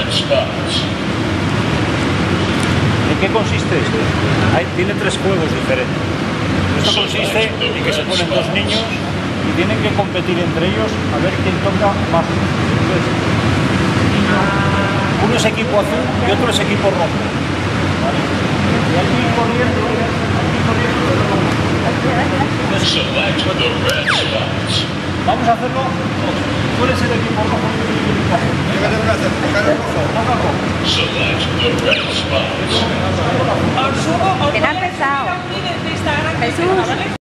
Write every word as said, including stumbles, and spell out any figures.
¿En qué consiste esto? Hay, tiene tres juegos diferentes. Esto consiste en que se ponen dos niños y tienen que competir entre ellos a ver quién toca más. Entonces, uno es equipo azul y otro es equipo rojo. ¿Vale? Y hay que ir corriendo, hay que ir corriendo. Entonces, vamos a hacerlo todos. Tú eres el equipo rojo y yo soy el equipo azul. ¿Qué tengo que hacer? ¿Tocar el rojo? Toca rojo. Que te han pesado. Jesús.